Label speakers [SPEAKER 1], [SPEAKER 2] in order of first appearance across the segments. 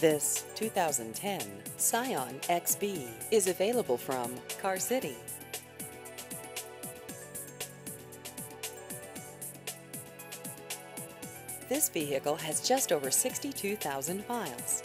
[SPEAKER 1] This 2010 Scion XB is available from Car City. This vehicle has just over 62,000 miles.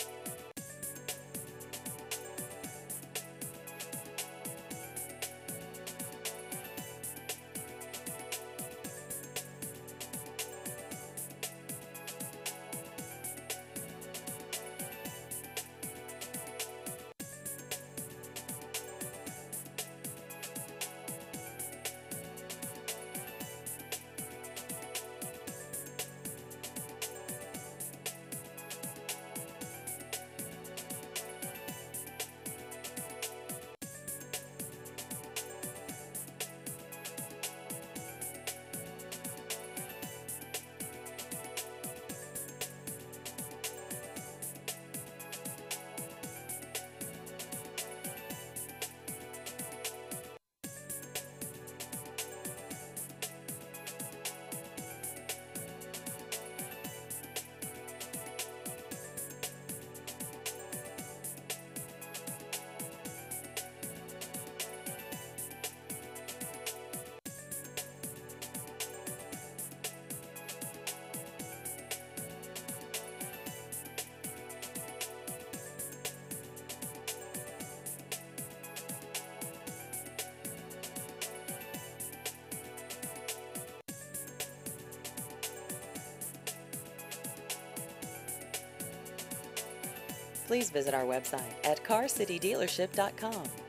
[SPEAKER 1] Please visit our website at carcitydealership.com.